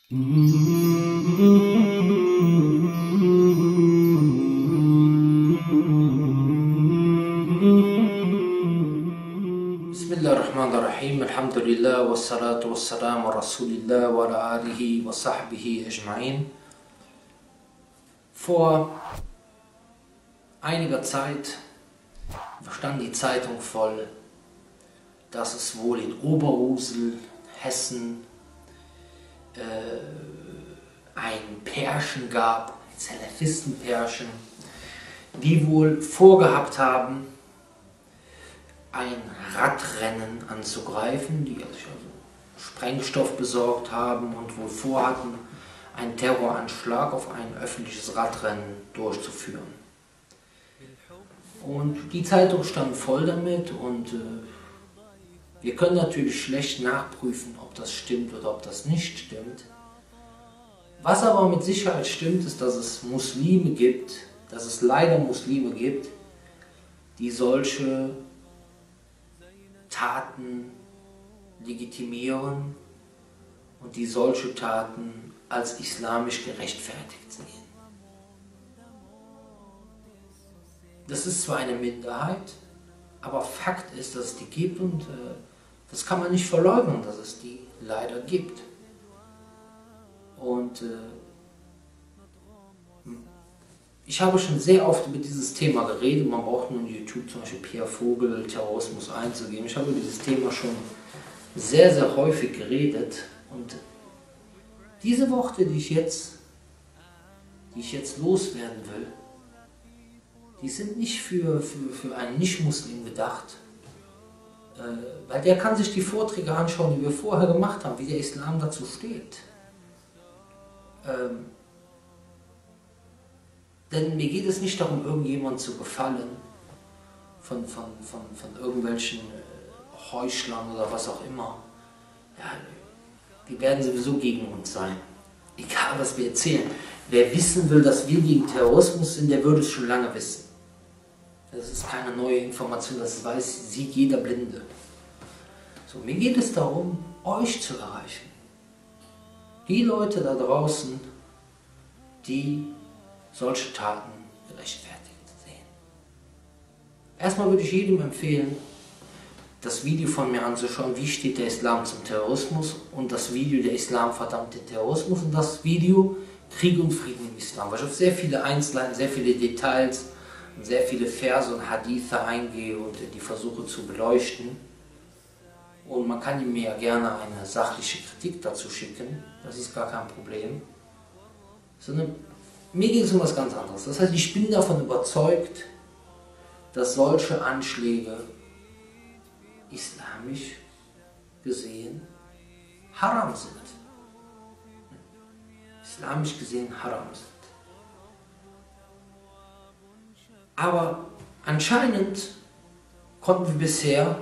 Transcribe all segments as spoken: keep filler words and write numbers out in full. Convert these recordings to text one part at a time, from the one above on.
Bismillahirrahmanirrahim, Alhamdulillah, wassalatu wassalamu ala Rasulillah wa ala alihi wa sahbihi ajma'in. Vor einiger Zeit stand die Zeitung voll, dass es wohl in Oberhusel, Hessen, äh, ein Pärchen gab, ein Salafistenpärchen, die wohl vorgehabt haben, ein Radrennen anzugreifen, die sich also Sprengstoff besorgt haben und wohl vorhatten, einen Terroranschlag auf ein öffentliches Radrennen durchzuführen. Und die Zeitung stand voll damit und äh, wir können natürlich schlecht nachprüfen, ob das stimmt oder ob das nicht stimmt. Was aber mit Sicherheit stimmt, ist, dass es Muslime gibt, dass es leider Muslime gibt, die solche Taten legitimieren und die solche Taten als islamisch gerechtfertigt sehen. Das ist zwar eine Minderheit, aber Fakt ist, dass es die gibt und äh, das kann man nicht verleugnen, dass es die leider gibt. Und äh, ich habe schon sehr oft über dieses Thema geredet, man braucht nur in YouTube zum Beispiel Pierre Vogel, Terrorismus einzugeben. Ich habe über dieses Thema schon sehr, sehr häufig geredet und diese Worte, die ich jetzt, die ich jetzt loswerden will, die sind nicht für, für, für einen Nicht-Muslim gedacht, äh, weil der kann sich die Vorträge anschauen, die wir vorher gemacht haben, wie der Islam dazu steht. Ähm, denn mir geht es nicht darum, irgendjemandem zu gefallen, von, von, von, von irgendwelchen äh, Heuchlern oder was auch immer. Ja, die werden sowieso gegen uns sein. Egal, was wir erzählen. Wer wissen will, dass wir gegen Terrorismus sind, der würde es schon lange wissen. Das ist keine neue Information, das weiß, sieht jeder Blinde. So, mir geht es darum, euch zu erreichen. Die Leute da draußen, die solche Taten gerechtfertigt sehen. Erstmal würde ich jedem empfehlen, das Video von mir anzuschauen, wie steht der Islam zum Terrorismus, und das Video der Islam verdammt den Terrorismus und das Video Krieg und Frieden im Islam, weil ich auf sehr viele Einzelheiten, sehr viele Details und sehr viele Verse und Hadithe eingehe und die versuche zu beleuchten. Und man kann mir ja gerne eine sachliche Kritik dazu schicken, das ist gar kein Problem. Sondern mir geht es um was ganz anderes. Das heißt, ich bin davon überzeugt, dass solche Anschläge islamisch gesehen haram sind. Islamisch gesehen haram sind. Aber anscheinend konnten wir bisher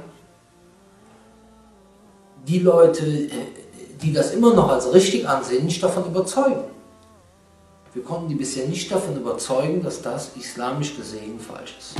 die Leute, die das immer noch als richtig ansehen, nicht davon überzeugen. Wir konnten die bisher nicht davon überzeugen, dass das islamisch gesehen falsch ist.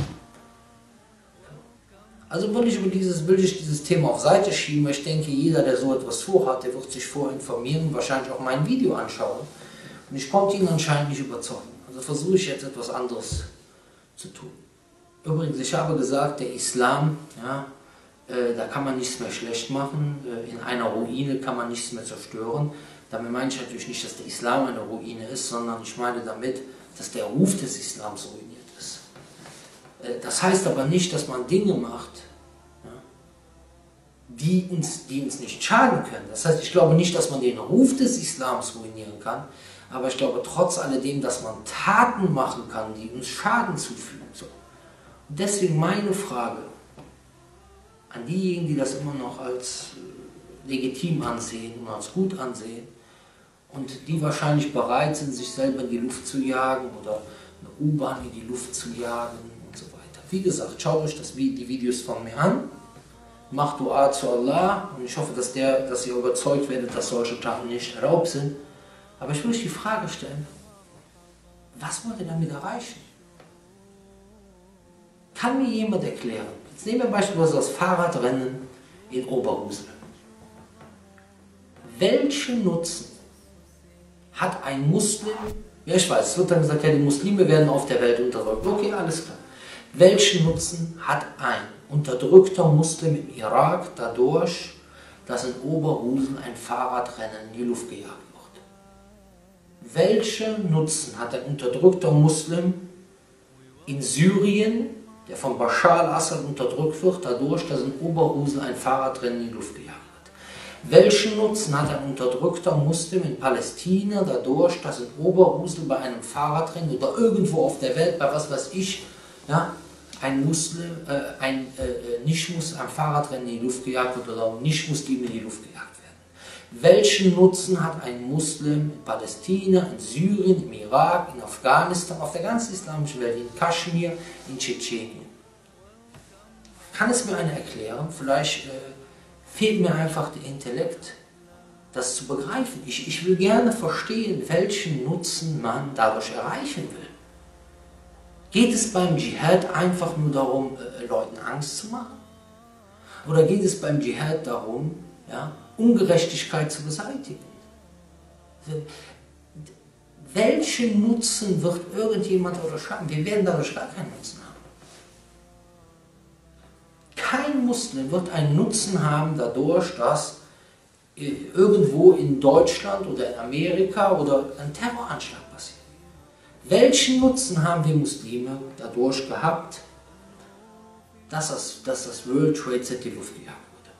Also will ich, über dieses, will ich dieses Thema auf Seite schieben, weil ich denke, jeder, der so etwas vorhat, der wird sich vorinformieren und wahrscheinlich auch mein Video anschauen. Und ich konnte ihn anscheinend nicht überzeugen. Also versuche ich jetzt etwas anderes zu tun. Übrigens, ich habe gesagt, der Islam, ja, äh, da kann man nichts mehr schlecht machen, äh, in einer Ruine kann man nichts mehr zerstören. Damit meine ich natürlich nicht, dass der Islam eine Ruine ist, sondern ich meine damit, dass der Ruf des Islams ruiniert ist. Äh, das heißt aber nicht, dass man Dinge macht, ja, die, uns, die uns nicht schaden können. Das heißt, ich glaube nicht, dass man den Ruf des Islams ruinieren kann, aber ich glaube trotz alledem, dass man Taten machen kann, die uns Schaden zufügen. So. Und deswegen meine Frage an diejenigen, die das immer noch als legitim ansehen und als gut ansehen und die wahrscheinlich bereit sind, sich selber in die Luft zu jagen oder eine U-Bahn in die Luft zu jagen und so weiter. Wie gesagt, schaut euch das, die Videos von mir an, macht Dua zu Allah und ich hoffe, dass, der, dass ihr überzeugt werdet, dass solche Taten nicht erlaubt sind. Aber ich will euch die Frage stellen, was wollt ihr damit erreichen? Kann mir jemand erklären? Jetzt nehmen wir beispielsweise das Fahrradrennen in Oberhusel. Welchen Nutzen hat ein Muslim, ja ich weiß, es wird dann gesagt, ja die Muslime werden auf der Welt unterdrückt. Okay, alles klar. Welchen Nutzen hat ein unterdrückter Muslim im Irak dadurch, dass in Oberhausen ein Fahrradrennen in die Luft gejagt wird? Welchen Nutzen hat ein unterdrückter Muslim in Syrien, der von Bashar al-Assad unterdrückt wird, dadurch, dass in Oberhausen ein Fahrradrennen in die Luft gejagt wird? Welchen Nutzen hat ein unterdrückter Muslim in Palästina dadurch, dass in Oberhausen bei einem Fahrradrennen oder irgendwo auf der Welt, bei was weiß ich, ja, ein Muslim, äh, ein äh, Nicht-Muslim, ein Fahrradrennen in die Luft gejagt wird oder Nicht-Muslime in die Luft gejagt werden? Welchen Nutzen hat ein Muslim in Palästina, in Syrien, im Irak, in Afghanistan, auf der ganzen islamischen Welt, in Kaschmir, in Tschetschenien? Kann es mir einer erklären? Vielleicht äh, fehlt mir einfach der Intellekt, das zu begreifen. Ich, ich will gerne verstehen, welchen Nutzen man dadurch erreichen will. Geht es beim Dschihad einfach nur darum, äh, Leuten Angst zu machen? Oder geht es beim Dschihad darum, ja, Ungerechtigkeit zu beseitigen? Welchen Nutzen wird irgendjemand dadurch haben? Wir werden dadurch gar keinen Nutzen haben. Kein Muslim wird einen Nutzen haben dadurch, dass äh, irgendwo in Deutschland oder in Amerika oder ein Terroranschlag passiert. Welchen Nutzen haben wir Muslime dadurch gehabt, dass das, dass das World Trade Center in die Luft gejagt wurde?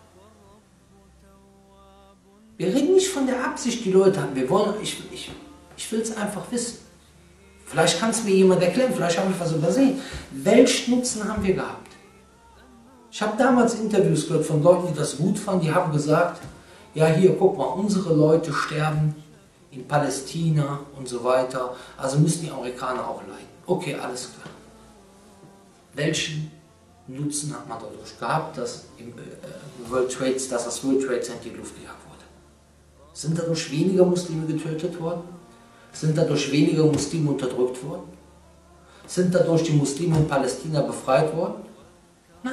Wir reden nicht von der Absicht, die Leute haben. Wir wollen, ich, ich, ich will es einfach wissen. Vielleicht kann es mir jemand erklären, vielleicht habe ich was übersehen. Welchen Nutzen haben wir gehabt? Ich habe damals Interviews gehört von Leuten, die das gut fanden, die haben gesagt, ja hier, guck mal, unsere Leute sterben in Palästina und so weiter, also müssen die Amerikaner auch leiden. Okay, alles klar. Welchen Nutzen hat man dadurch gehabt, dass, im, äh, World Trade, dass das World Trade Center in die Luft gejagt wurde? Sind dadurch weniger Muslime getötet worden? Sind dadurch weniger Muslime unterdrückt worden? Sind dadurch die Muslime in Palästina befreit worden? Nein.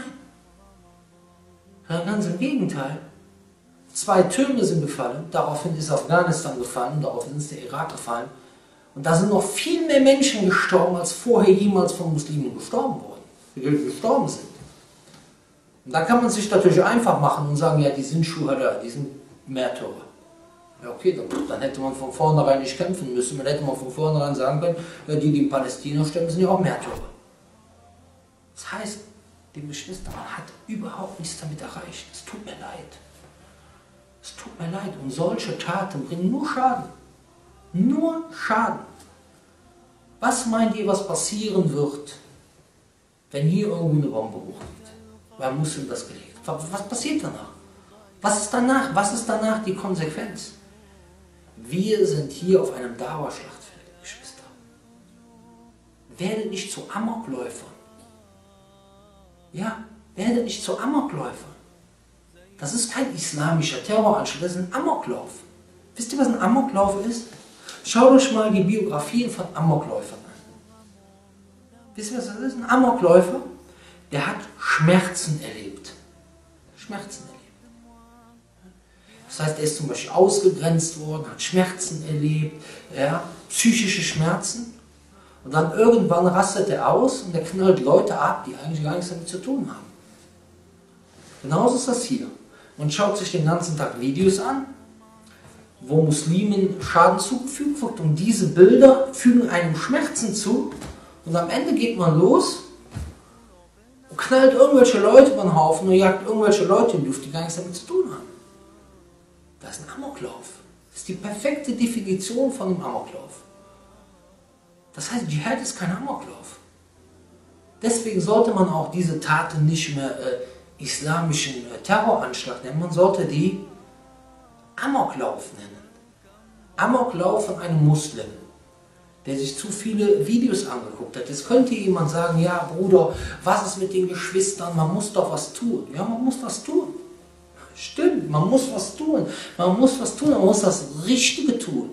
Ganz im Gegenteil. Zwei Türme sind gefallen, daraufhin ist Afghanistan gefallen, daraufhin ist der Irak gefallen. Und da sind noch viel mehr Menschen gestorben, als vorher jemals von Muslimen gestorben wurden, gestorben sind. Und da kann man sich natürlich einfach machen und sagen, ja, die sind Schuhada, die sind Märtyrer. Ja, okay, dann, dann hätte man von vornherein nicht kämpfen müssen, dann hätte man von vornherein sagen können, ja, die, die in Palästina sterben, sind ja auch Märtyrer. Das heißt, liebe Geschwister, man hat überhaupt nichts damit erreicht. Es tut mir leid. Es tut mir leid. Und solche Taten bringen nur Schaden. Nur Schaden. Was meint ihr, was passieren wird, wenn hier irgendwo eine Bombe hochgeht? Weil Muslim das gelegt. Was passiert danach? Was ist danach? Was ist danach die Konsequenz? Wir sind hier auf einem Dauerschlachtfeld, Geschwister. Werdet nicht zu Amokläufern. Ja, werdet nicht zu Amokläufern. Das ist kein islamischer Terroranschlag, das ist ein Amoklauf. Wisst ihr, was ein Amoklauf ist? Schaut euch mal die Biografien von Amokläufern an. Wisst ihr, was das ist? Ein Amokläufer, der hat Schmerzen erlebt. Schmerzen erlebt. Das heißt, er ist zum Beispiel ausgegrenzt worden, hat Schmerzen erlebt, ja, psychische Schmerzen. Und dann irgendwann rastet er aus und er knallt Leute ab, die eigentlich gar nichts damit zu tun haben. Genauso ist das hier. Man schaut sich den ganzen Tag Videos an, wo Muslimen Schaden zugefügt wird und diese Bilder fügen einem Schmerzen zu und am Ende geht man los und knallt irgendwelche Leute über den Haufen und jagt irgendwelche Leute in die Luft, die gar nichts damit zu tun haben. Das ist ein Amoklauf. Das ist die perfekte Definition von einem Amoklauf. Das heißt, Dschihad ist kein Amoklauf. Deswegen sollte man auch diese Taten nicht mehr äh, islamischen äh, Terroranschlag nennen, man sollte die Amoklauf nennen. Amoklauf von einem Muslim, der sich zu viele Videos angeguckt hat. Jetzt könnte jemand sagen, ja Bruder, was ist mit den Geschwistern, man muss doch was tun. Ja, man muss was tun. Stimmt, man muss was tun. Man muss was tun, man muss das Richtige tun.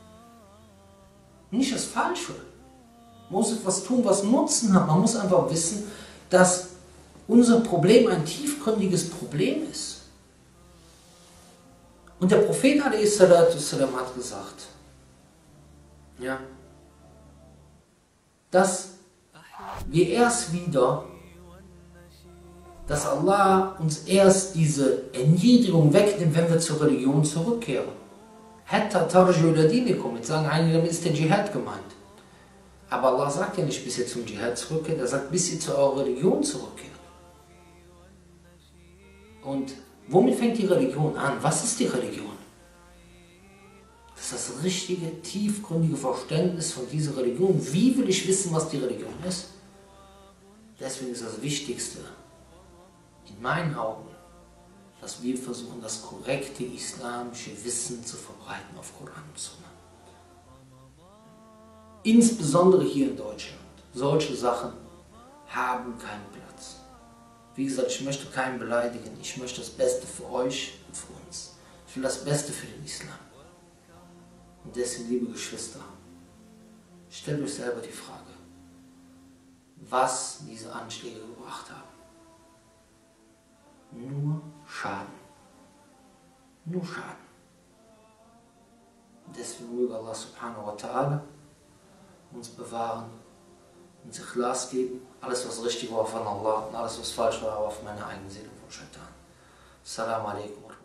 Nicht das Falsche. Man muss etwas tun, was Nutzen hat. Man muss einfach wissen, dass unser Problem ein tiefgründiges Problem ist. Und der Prophet a s. hat gesagt, Ja, dass wir erst wieder, dass Allah uns erst diese Erniedrigung wegnimmt, wenn wir zur Religion zurückkehren. Hatta tarju ila dinikum, jetzt sagen einige, damit ist der Dschihad gemeint. Aber Allah sagt ja nicht, bis ihr zum Dschihad zurückkehrt, er sagt, bis ihr zu eurer Religion zurückkehrt. Und womit fängt die Religion an? Was ist die Religion? Das ist das richtige, tiefgründige Verständnis von dieser Religion. Wie will ich wissen, was die Religion ist? Deswegen ist das Wichtigste, in meinen Augen, dass wir versuchen, das korrekte islamische Wissen zu verbreiten auf Koran und Sunna. Insbesondere hier in Deutschland. Solche Sachen haben keinen Platz. Wie gesagt, ich möchte keinen beleidigen. Ich möchte das Beste für euch und für uns. Ich will das Beste für den Islam. Und deswegen, liebe Geschwister, stellt euch selber die Frage, was diese Anschläge gebracht haben. Nur Schaden. Nur Schaden. Und deswegen möge Allah subhanahu wa ta'ala uns bewahren, uns Ikhlas geben, alles was richtig war von Allah und alles was falsch war, auf meine eigene Seele von Shaitan. Assalamu alaikum.